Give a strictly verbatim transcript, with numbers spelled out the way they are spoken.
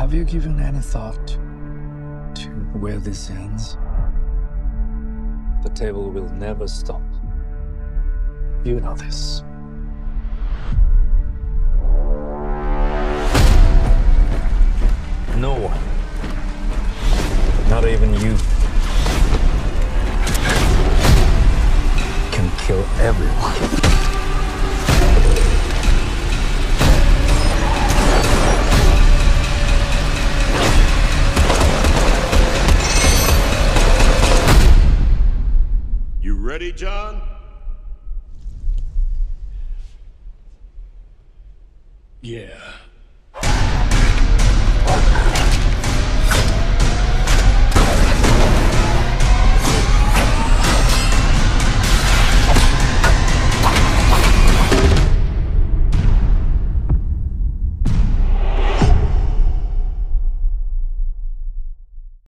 Have you given any thought to where this ends? The table will never stop. You know this. No one, not even you, can kill everyone. You ready, John? Yeah.